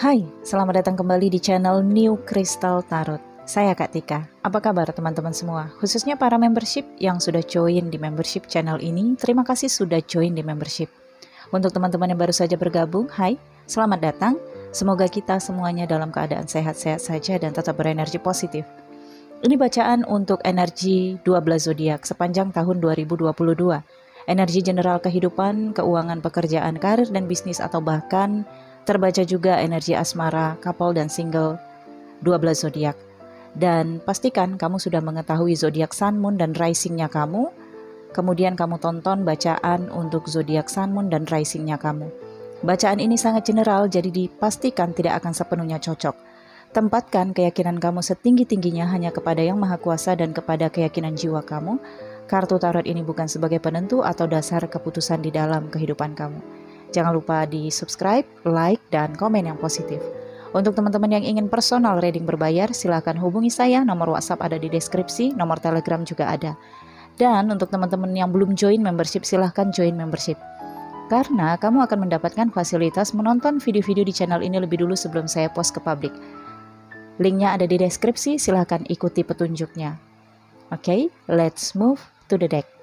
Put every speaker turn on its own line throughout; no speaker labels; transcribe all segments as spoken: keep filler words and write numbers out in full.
Hai, selamat datang kembali di channel New Crystal Tarot. Saya Kak Tika. Apa kabar teman-teman semua? Khususnya para membership yang sudah join di membership channel ini, terima kasih sudah join di membership. Untuk teman-teman yang baru saja bergabung, hai, selamat datang. Semoga kita semuanya dalam keadaan sehat-sehat saja dan tetap berenergi positif. Ini bacaan untuk energi dua belas zodiak sepanjang tahun dua ribu dua puluh dua. Energi general kehidupan, keuangan, pekerjaan, karir, dan bisnis, atau bahkan terbaca juga energi asmara, couple, dan single dua belas zodiak. Dan pastikan kamu sudah mengetahui zodiak Sun, Moon, dan risingnya kamu. Kemudian kamu tonton bacaan untuk zodiak Sun, Moon, dan risingnya kamu. Bacaan ini sangat general, jadi dipastikan tidak akan sepenuhnya cocok. Tempatkan keyakinan kamu setinggi-tingginya hanya kepada Yang Maha Kuasa dan kepada keyakinan jiwa kamu. Kartu tarot ini bukan sebagai penentu atau dasar keputusan di dalam kehidupan kamu. Jangan lupa di subscribe, like, dan komen yang positif. Untuk teman-teman yang ingin personal reading berbayar, silahkan hubungi saya. Nomor WhatsApp ada di deskripsi, nomor Telegram juga ada. Dan untuk teman-teman yang belum join membership, silahkan join membership. Karena kamu akan mendapatkan fasilitas menonton video-video di channel ini lebih dulu sebelum saya post ke publik. Linknya ada di deskripsi, silahkan ikuti petunjuknya. Oke, okay, let's move to the deck.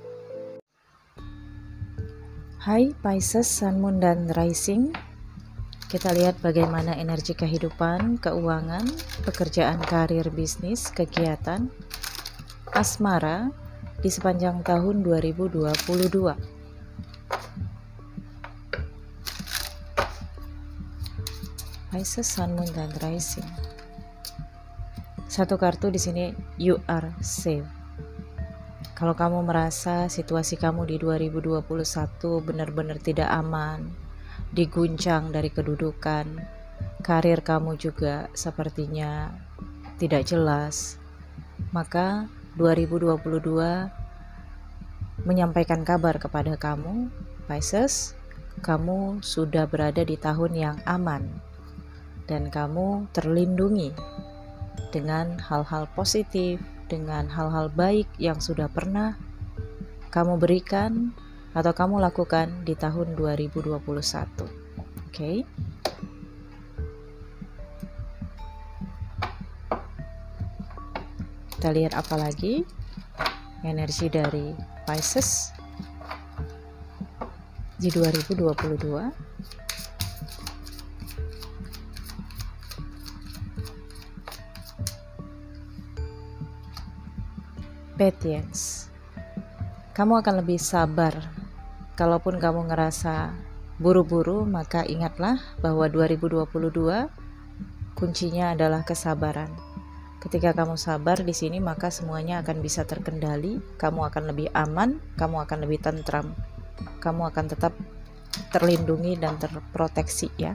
Hai Pisces, Sun, Moon, dan Rising. Kita lihat bagaimana energi kehidupan, keuangan, pekerjaan, karir, bisnis, kegiatan, asmara di sepanjang tahun dua ribu dua puluh dua. Pisces, Sun, Moon, dan Rising. Satu kartu di sini, you are safe. Kalau kamu merasa situasi kamu di dua ribu dua puluh satu benar-benar tidak aman, diguncang dari kedudukan, karir kamu juga sepertinya tidak jelas, maka dua ribu dua puluh dua menyampaikan kabar kepada kamu, Pisces, kamu sudah berada di tahun yang aman dan kamu terlindungi dengan hal-hal positif, dengan hal-hal baik yang sudah pernah kamu berikan atau kamu lakukan di tahun dua ribu dua puluh satu. Oke. Okay. Kita lihat apa lagi energi dari Pisces di dua ribu dua puluh dua. Patience. Kamu akan lebih sabar. Kalaupun kamu ngerasa buru-buru, maka ingatlah bahwa dua ribu dua puluh dua kuncinya adalah kesabaran. Ketika kamu sabar di sini, maka semuanya akan bisa terkendali. Kamu akan lebih aman, kamu akan lebih tentram. Kamu akan tetap terlindungi dan terproteksi ya.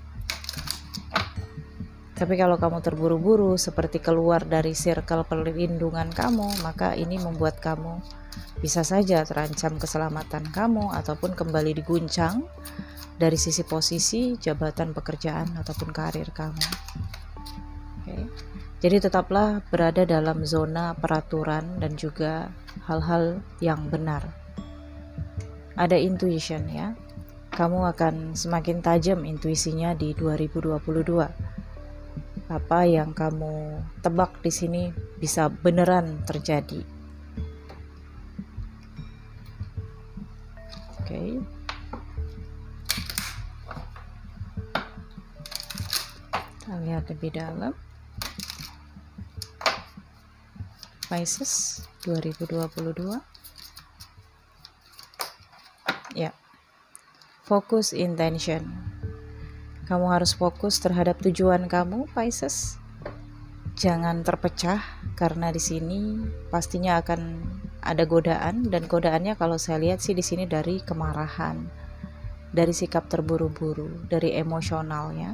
Tapi kalau kamu terburu-buru seperti keluar dari circle perlindungan kamu, maka ini membuat kamu bisa saja terancam keselamatan kamu ataupun kembali diguncang dari sisi posisi, jabatan, pekerjaan, ataupun karir kamu. Oke. Jadi tetaplah berada dalam zona peraturan dan juga hal-hal yang benar. Ada intuition ya. Kamu akan semakin tajam intuisinya di dua ribu dua puluh dua. Apa yang kamu tebak di sini bisa beneran terjadi. Oke. Okay. Kita lihat lebih dalam. Pisces dua ribu dua puluh dua. Ya. Fokus intention. Kamu harus fokus terhadap tujuan kamu, Pisces. Jangan terpecah karena di sini pastinya akan ada godaan, dan godaannya kalau saya lihat sih di sini dari kemarahan, dari sikap terburu-buru, dari emosionalnya.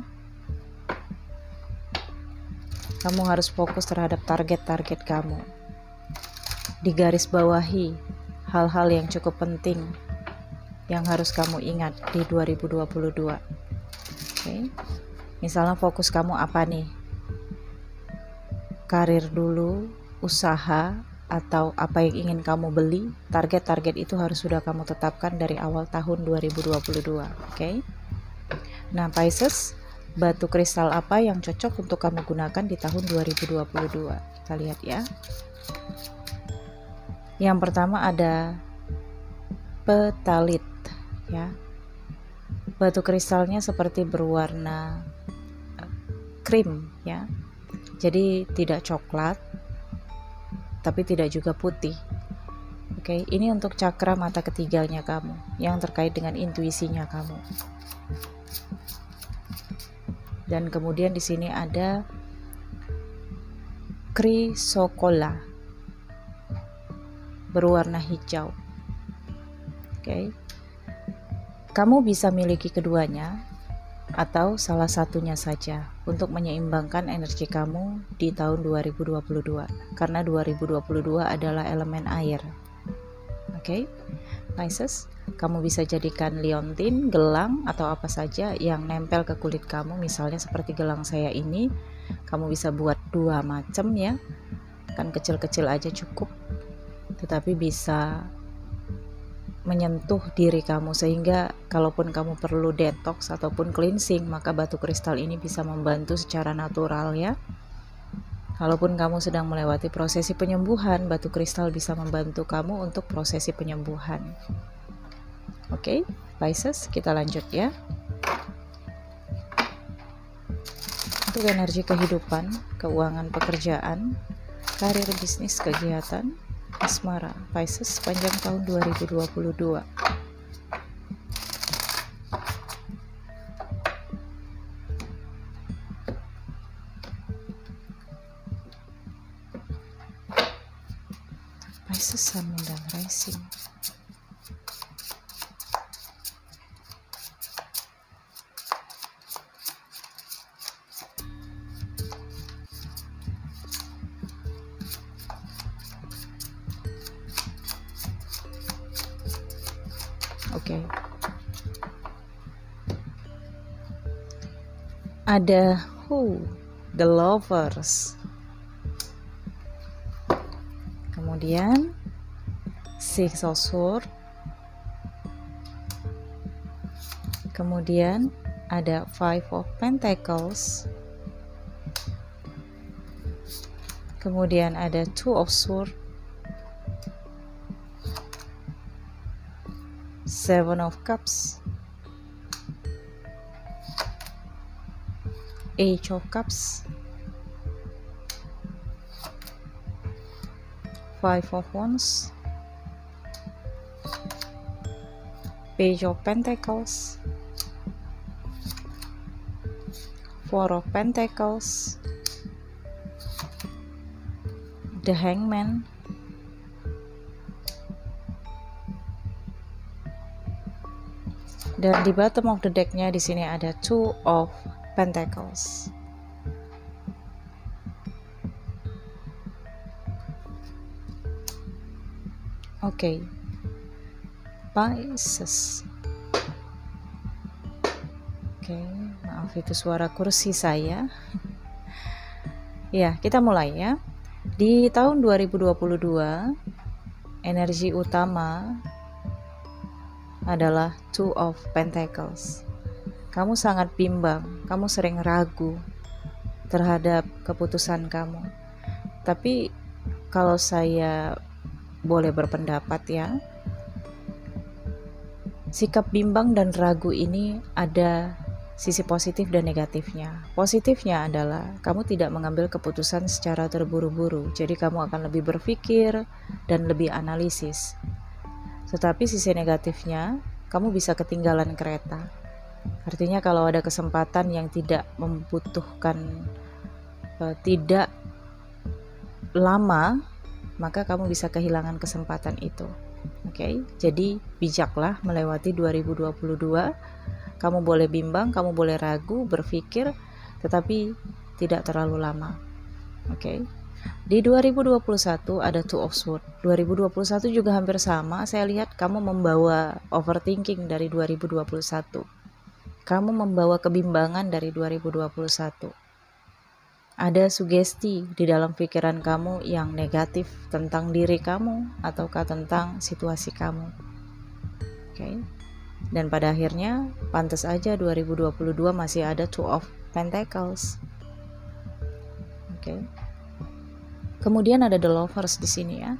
Kamu harus fokus terhadap target-target kamu. Digaris bawahi hal-hal yang cukup penting yang harus kamu ingat di dua ribu dua puluh dua. Okay. Misalnya fokus kamu apa nih? Karir dulu, usaha, atau apa yang ingin kamu beli. Target-target itu harus sudah kamu tetapkan dari awal tahun dua ribu dua puluh dua. Oke. Okay? Nah Pisces, batu kristal apa yang cocok untuk kamu gunakan di tahun dua ribu dua puluh dua. Kita lihat ya. Yang pertama ada petalit ya. Batu kristalnya seperti berwarna krim ya. Jadi tidak coklat tapi tidak juga putih. Oke, ini untuk cakra mata ketiganya kamu yang terkait dengan intuisinya kamu. Dan kemudian di sini ada chrysocolla berwarna hijau. Oke. Kamu bisa miliki keduanya atau salah satunya saja untuk menyeimbangkan energi kamu di tahun dua ribu dua puluh dua, karena dua ribu dua puluh dua adalah elemen air. Oke. Pisces, kamu bisa jadikan liontin, gelang, atau apa saja yang nempel ke kulit kamu, misalnya seperti gelang saya ini. Kamu bisa buat dua macam ya, kan kecil-kecil aja cukup, tetapi bisa menyentuh diri kamu sehingga kalaupun kamu perlu detox ataupun cleansing, maka batu kristal ini bisa membantu secara natural ya. Kalaupun kamu sedang melewati prosesi penyembuhan, batu kristal bisa membantu kamu untuk prosesi penyembuhan. Oke, Pisces, kita lanjut ya. Untuk energi kehidupan, keuangan, pekerjaan, karir, bisnis, kegiatan, asmara, Pisces sepanjang tahun dua ribu dua puluh dua. Pisces, Sun, Moon, dan Rising. Oke. Okay. Ada who, the lovers. Kemudian Six of Swords. Kemudian ada Five of Pentacles. Kemudian ada Two of Swords. Seven of Cups. Eight of Cups. Five of Wands, Page of Pentacles, Four of Pentacles, the Hangman, dan di bottom of the decknya di sini ada Two of Pentacles. Oke, okay. Pisces. Oke, okay. Maaf itu suara kursi saya. Ya, kita mulai ya. Di tahun dua ribu dua puluh dua, energi utama adalah Two of Pentacles. Kamu sangat bimbang, kamu sering ragu terhadap keputusan kamu. Tapi kalau saya boleh berpendapat ya, sikap bimbang dan ragu ini ada sisi positif dan negatifnya. Positifnya adalah kamu tidak mengambil keputusan secara terburu-buru, jadi kamu akan lebih berpikir dan lebih analisis. Tetapi sisi negatifnya, kamu bisa ketinggalan kereta. Artinya kalau ada kesempatan yang tidak membutuhkan uh, tidak lama, maka kamu bisa kehilangan kesempatan itu. Oke, okay? Jadi bijaklah melewati dua ribu dua puluh dua. Kamu boleh bimbang, kamu boleh ragu, berpikir, tetapi tidak terlalu lama. Oke. Okay? Di dua ribu dua puluh satu ada Two of Swords. dua ribu dua puluh satu juga hampir sama. Saya lihat kamu membawa overthinking dari dua ribu dua puluh satu. Kamu membawa kebimbangan dari dua ribu dua puluh satu. Ada sugesti di dalam pikiran kamu yang negatif tentang diri kamu ataukah tentang situasi kamu. Oke. Okay. Dan pada akhirnya pantas aja dua ribu dua puluh dua masih ada Two of Pentacles. Oke. Okay. Kemudian ada The Lovers di sini ya.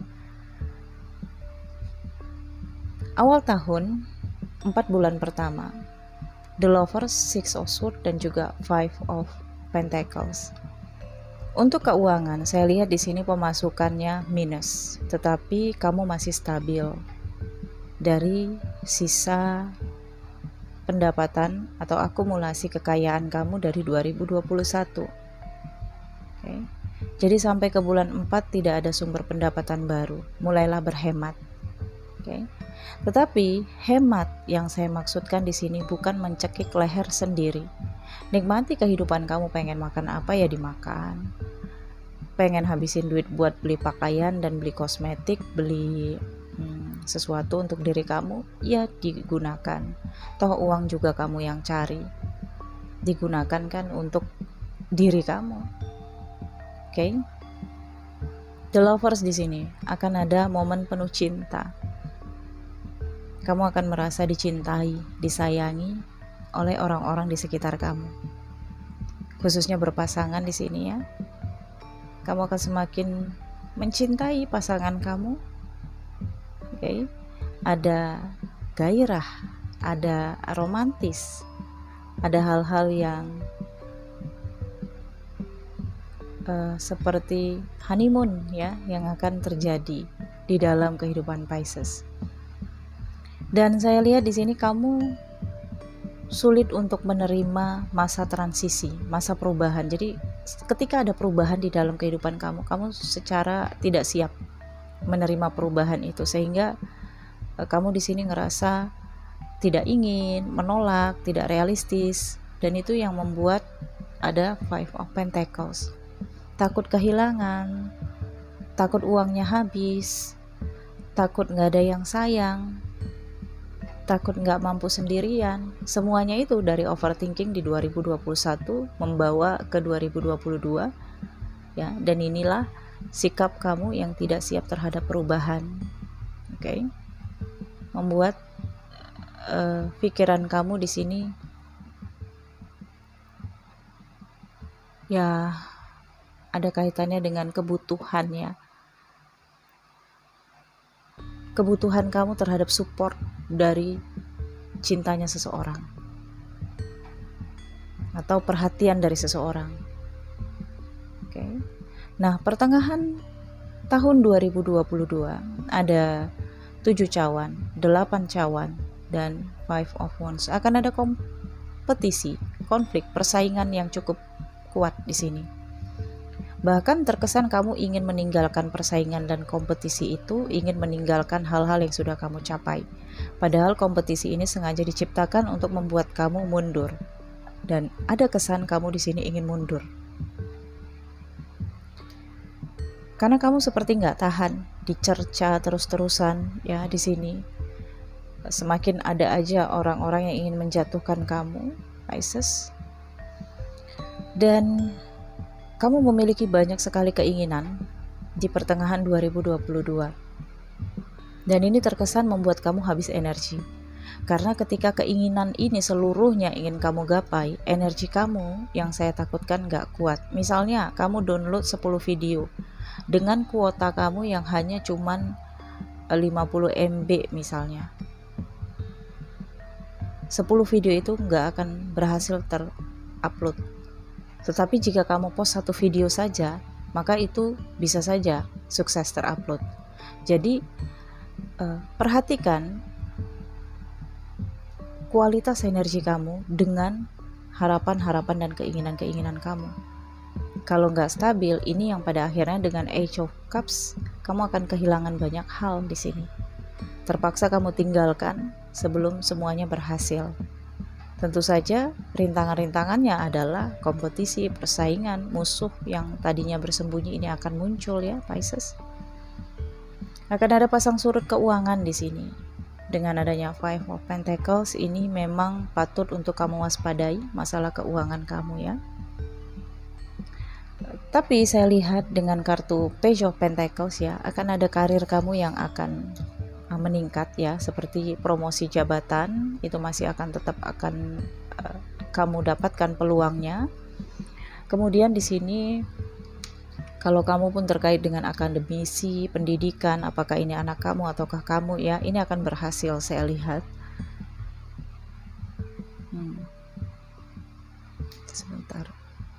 Awal tahun, empat bulan pertama, The Lovers, Six of Swords, dan juga Five of Pentacles. Untuk keuangan, saya lihat di sini pemasukannya minus, tetapi kamu masih stabil dari sisa pendapatan atau akumulasi kekayaan kamu dari dua ribu dua puluh satu. Okay. Jadi sampai ke bulan empat tidak ada sumber pendapatan baru, mulailah berhemat. Okay. Tetapi hemat yang saya maksudkan di sini bukan mencekik leher sendiri. Nikmati kehidupan kamu, pengen makan apa ya dimakan. Pengen habisin duit buat beli pakaian dan beli kosmetik, beli hmm, sesuatu untuk diri kamu, ya digunakan. Toh uang juga kamu yang cari. Digunakan kan untuk diri kamu. Oke. Okay? The Lovers di sini akan ada momen penuh cinta. Kamu akan merasa dicintai, disayangi oleh orang-orang di sekitar kamu. Khususnya berpasangan di sini ya. Kamu akan semakin mencintai pasangan kamu. Oke. Okay. Ada gairah, ada romantis. Ada hal-hal yang uh, seperti honeymoon ya yang akan terjadi di dalam kehidupan Pisces. Dan saya lihat di sini kamu sulit untuk menerima masa transisi, masa perubahan. Jadi ketika ada perubahan di dalam kehidupan kamu, kamu secara tidak siap menerima perubahan itu, sehingga eh, kamu di sini ngerasa tidak ingin, menolak, tidak realistis, dan itu yang membuat ada Five of Pentacles. Takut kehilangan, takut uangnya habis, takut nggak ada yang sayang, takut nggak mampu sendirian. Semuanya itu dari overthinking di dua ribu dua puluh satu membawa ke dua ribu dua puluh dua ya, dan inilah sikap kamu yang tidak siap terhadap perubahan. Oke. Okay? Membuat uh, pikiran kamu di sini ya ada kaitannya dengan kebutuhan ya. Kebutuhan kamu terhadap support dari cintanya seseorang atau perhatian dari seseorang. Oke. Okay. Nah, pertengahan tahun dua ribu dua puluh dua ada tujuh cawan, delapan cawan, dan five of wands. Akan ada kompetisi, konflik, persaingan yang cukup kuat di sini. Bahkan terkesan kamu ingin meninggalkan persaingan dan kompetisi itu, ingin meninggalkan hal-hal yang sudah kamu capai. Padahal kompetisi ini sengaja diciptakan untuk membuat kamu mundur. Dan ada kesan kamu di sini ingin mundur. Karena kamu seperti nggak tahan dicerca terus-terusan ya di sini. Semakin ada aja orang-orang yang ingin menjatuhkan kamu, Pisces. Dan kamu memiliki banyak sekali keinginan di pertengahan dua ribu dua puluh dua. Dan ini terkesan membuat kamu habis energi. Karena ketika keinginan ini seluruhnya ingin kamu gapai, energi kamu yang saya takutkan gak kuat. Misalnya kamu download sepuluh video dengan kuota kamu yang hanya cuman lima puluh M B misalnya. sepuluh video itu gak akan berhasil terupload. Tetapi jika kamu post satu video saja, maka itu bisa saja sukses terupload. Jadi eh, perhatikan kualitas energi kamu dengan harapan-harapan dan keinginan-keinginan kamu. Kalau nggak stabil, ini yang pada akhirnya dengan Age of Cups, kamu akan kehilangan banyak hal di sini. Terpaksa kamu tinggalkan sebelum semuanya berhasil. Tentu saja rintangan-rintangannya adalah kompetisi, persaingan, musuh yang tadinya bersembunyi ini akan muncul ya, Pisces. Akan ada pasang surut keuangan di sini. Dengan adanya Five of Pentacles ini memang patut untuk kamu waspadai masalah keuangan kamu ya. Tapi saya lihat dengan kartu Page of Pentacles ya, akan ada karir kamu yang akan meningkat ya, seperti promosi jabatan itu masih akan tetap akan uh, kamu dapatkan peluangnya. Kemudian di sini kalau kamu pun terkait dengan akademisi, pendidikan, apakah ini anak kamu ataukah kamu ya, ini akan berhasil saya lihat. Hmm. Sebentar.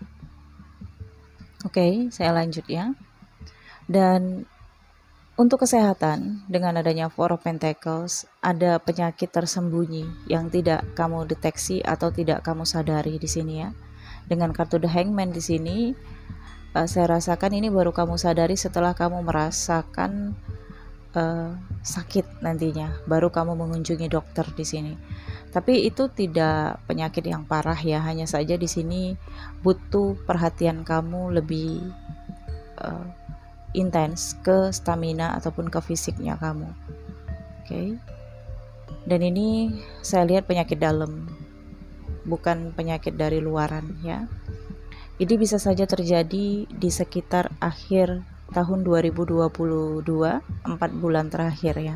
Oke, saya lanjut ya. Dan untuk kesehatan, dengan adanya Four of Pentacles, ada penyakit tersembunyi yang tidak kamu deteksi atau tidak kamu sadari di sini ya. Dengan kartu The Hangman di sini, uh, saya rasakan ini baru kamu sadari setelah kamu merasakan uh, sakit nantinya, baru kamu mengunjungi dokter di sini. Tapi itu tidak penyakit yang parah ya, hanya saja di sini butuh perhatian kamu lebih uh, intens ke stamina ataupun ke fisiknya kamu. Oke. Okay. Dan ini saya lihat penyakit dalam, bukan penyakit dari luaran ya. Ini bisa saja terjadi di sekitar akhir tahun dua ribu dua puluh dua, empat bulan terakhir ya.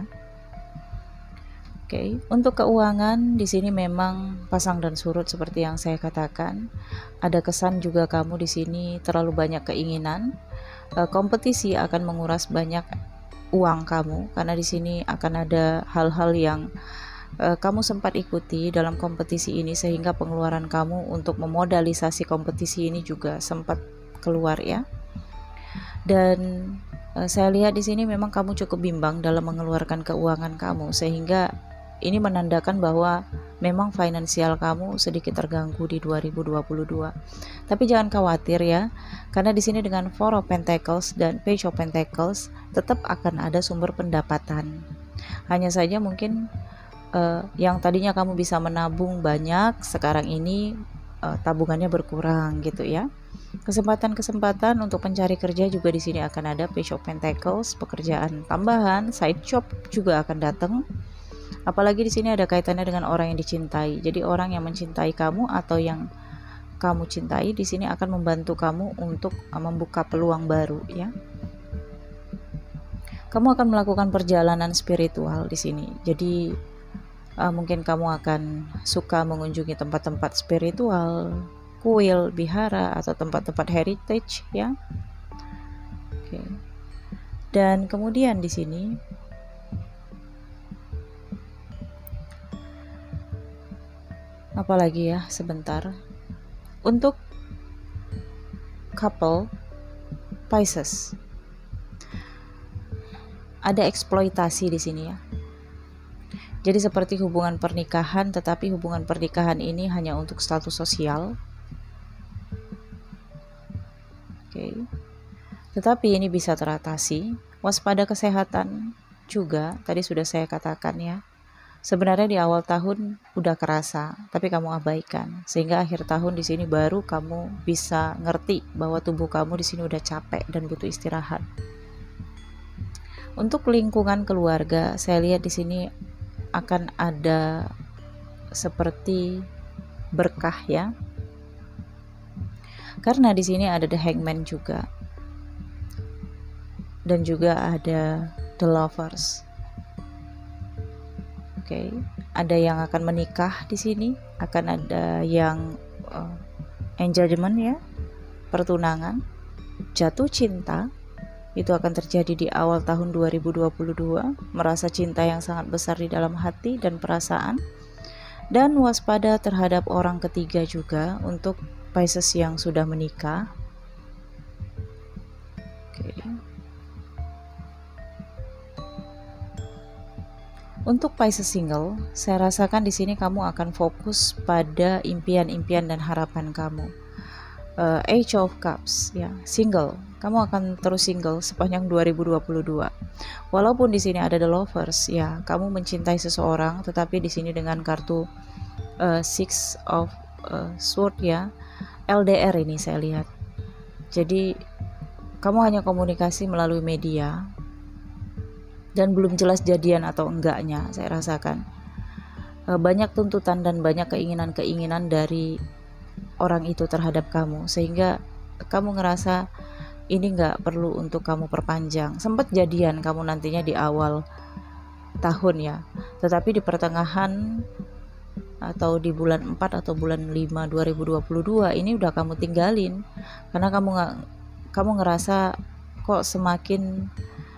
Oke, okay. Untuk keuangan di sini memang pasang dan surut seperti yang saya katakan. Ada kesan juga kamu di sini terlalu banyak keinginan. E, kompetisi akan menguras banyak uang kamu karena di sini akan ada hal-hal yang e, kamu sempat ikuti dalam kompetisi ini sehingga pengeluaran kamu untuk memodalisasi kompetisi ini juga sempat keluar ya. Dan e, saya lihat di sini memang kamu cukup bimbang dalam mengeluarkan keuangan kamu sehingga ini menandakan bahwa memang finansial kamu sedikit terganggu di dua ribu dua puluh dua. Tapi jangan khawatir ya, karena di sini dengan Four of Pentacles dan Page of Pentacles tetap akan ada sumber pendapatan. Hanya saja mungkin uh, yang tadinya kamu bisa menabung banyak, sekarang ini uh, tabungannya berkurang gitu ya. Kesempatan-kesempatan untuk mencari kerja juga di sini akan ada Page of Pentacles, pekerjaan tambahan, side job juga akan datang. Apalagi di sini ada kaitannya dengan orang yang dicintai. Jadi orang yang mencintai kamu atau yang kamu cintai di sini akan membantu kamu untuk membuka peluang baru ya. Kamu akan melakukan perjalanan spiritual di sini. Jadi uh, mungkin kamu akan suka mengunjungi tempat-tempat spiritual, kuil, bihara atau tempat-tempat heritage ya. Oke. Dan kemudian di sini apalagi ya, sebentar. Untuk couple Pisces, ada eksploitasi di sini ya. Jadi seperti hubungan pernikahan, tetapi hubungan pernikahan ini hanya untuk status sosial. Oke. Tetapi ini bisa teratasi. Waspada kesehatan juga, tadi sudah saya katakan ya. Sebenarnya di awal tahun udah kerasa, tapi kamu abaikan. Sehingga akhir tahun di sini baru kamu bisa ngerti bahwa tubuh kamu di sini udah capek dan butuh istirahat. Untuk lingkungan keluarga, saya lihat di sini akan ada seperti berkah ya. Karena di sini ada The Hangman juga. Dan juga ada The Lovers. Oke, okay. Ada yang akan menikah di sini, akan ada yang uh, engagement ya, pertunangan, jatuh cinta, itu akan terjadi di awal tahun dua ribu dua puluh dua, merasa cinta yang sangat besar di dalam hati dan perasaan, dan waspada terhadap orang ketiga juga untuk Pisces yang sudah menikah. Oke. Okay. Untuk Pisces single, saya rasakan di sini kamu akan fokus pada impian-impian dan harapan kamu. Uh, Age of Cups, ya, single. Kamu akan terus single sepanjang dua ribu dua puluh dua. Walaupun di sini ada The Lovers, ya, kamu mencintai seseorang, tetapi di sini dengan kartu uh, Six of uh, Sword, ya, L D R ini saya lihat. Jadi kamu hanya komunikasi melalui media. Dan belum jelas jadian atau enggaknya, saya rasakan banyak tuntutan dan banyak keinginan-keinginan dari orang itu terhadap kamu, sehingga kamu ngerasa ini enggak perlu untuk kamu perpanjang. Sempat jadian kamu nantinya di awal tahun ya, tetapi di pertengahan atau di bulan empat atau bulan lima dua ribu dua puluh dua ini udah kamu tinggalin, karena kamu nggak kamu ngerasa kok semakin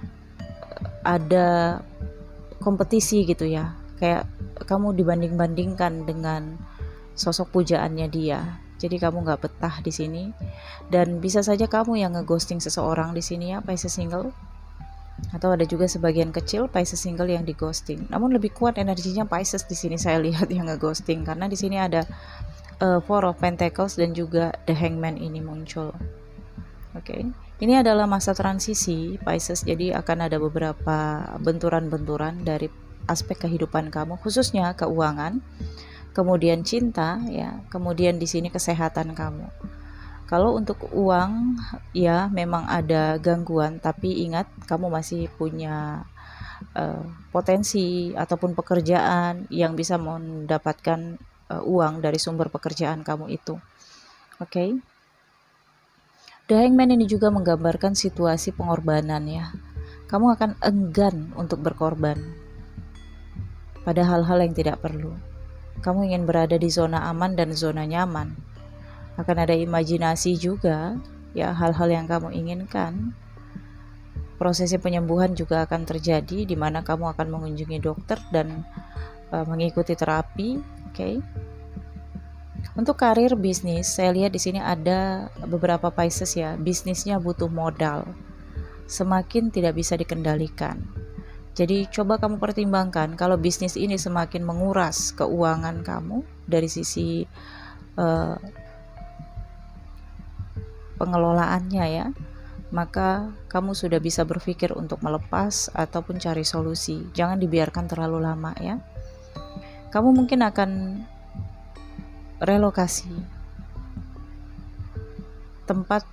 ada kompetisi gitu ya, kayak kamu dibanding-bandingkan dengan sosok pujaannya dia. Jadi kamu nggak betah di sini, dan bisa saja kamu yang ngeghosting seseorang di sini ya, Pisces single. Atau ada juga sebagian kecil Pisces single yang di ghosting. Namun lebih kuat energinya Pisces di sini saya lihat yang ngeghosting, karena di sini ada uh, Four of Pentacles dan juga The Hangman ini muncul. Oke, okay. Ini adalah masa transisi Pisces, jadi akan ada beberapa benturan-benturan dari aspek kehidupan kamu, khususnya keuangan, kemudian cinta ya, kemudian di sini kesehatan kamu. Kalau untuk uang ya memang ada gangguan, tapi ingat kamu masih punya uh, potensi ataupun pekerjaan yang bisa mendapatkan uh, uang dari sumber pekerjaan kamu itu. Oke. Okay? The Hangman ini juga menggambarkan situasi pengorbanan ya. Kamu akan enggan untuk berkorban pada hal-hal yang tidak perlu. Kamu ingin berada di zona aman dan zona nyaman. Akan ada imajinasi juga ya, hal-hal yang kamu inginkan. Prosesi penyembuhan juga akan terjadi, di mana kamu akan mengunjungi dokter dan uh, mengikuti terapi. Oke. Okay? Untuk karir bisnis, saya lihat di sini ada beberapa Pisces ya, bisnisnya butuh modal, semakin tidak bisa dikendalikan. Jadi coba kamu pertimbangkan, kalau bisnis ini semakin menguras keuangan kamu dari sisi uh, pengelolaannya ya, maka kamu sudah bisa berpikir untuk melepas ataupun cari solusi. Jangan dibiarkan terlalu lama ya. Kamu mungkin akan relokasi tempat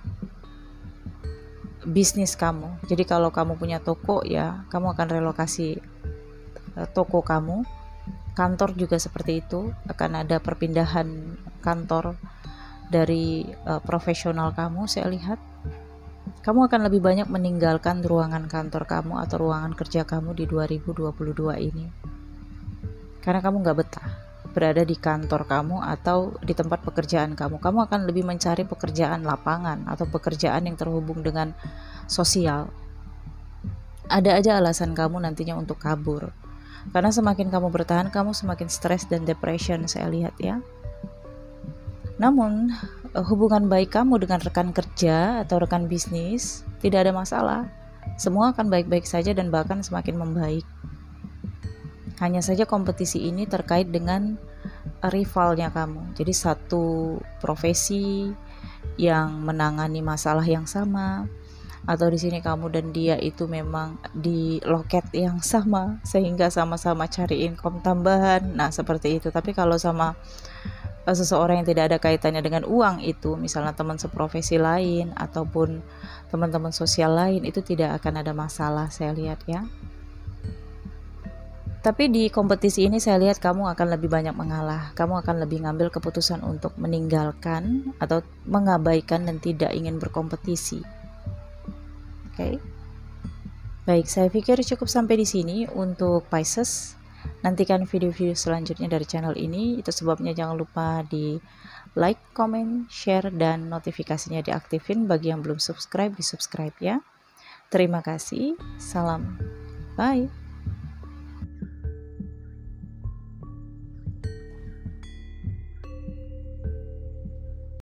bisnis kamu. Jadi kalau kamu punya toko ya, kamu akan relokasi toko kamu. Kantor juga seperti itu, akan ada perpindahan kantor dari uh, profesional kamu. Saya lihat kamu akan lebih banyak meninggalkan ruangan kantor kamu atau ruangan kerja kamu di dua ribu dua puluh dua ini, karena kamu nggak betah berada di kantor kamu atau di tempat pekerjaan kamu. Kamu akan lebih mencari pekerjaan lapangan atau pekerjaan yang terhubung dengan sosial. Ada aja alasan kamu nantinya untuk kabur, karena semakin kamu bertahan, kamu semakin stres dan depression saya lihat ya. Namun hubungan baik kamu dengan rekan kerja atau rekan bisnis tidak ada masalah. Semua akan baik-baik saja dan bahkan semakin membaik. Hanya saja kompetisi ini terkait dengan rivalnya kamu. Jadi satu profesi yang menangani masalah yang sama, atau di sini kamu dan dia itu memang di loket yang sama sehingga sama-sama cari income tambahan. Nah, seperti itu. Tapi kalau sama seseorang yang tidak ada kaitannya dengan uang itu, misalnya teman seprofesi lain ataupun teman-teman sosial lain, itu tidak akan ada masalah saya lihat ya. Tapi di kompetisi ini saya lihat kamu akan lebih banyak mengalah. Kamu akan lebih ngambil keputusan untuk meninggalkan atau mengabaikan dan tidak ingin berkompetisi. Oke. Okay. Baik, saya pikir cukup sampai di sini untuk Pisces. Nantikan video-video selanjutnya dari channel ini. Itu sebabnya jangan lupa di like, comment, share, dan notifikasinya diaktifin. Bagi yang belum subscribe, di subscribe ya. Terima kasih. Salam. Bye.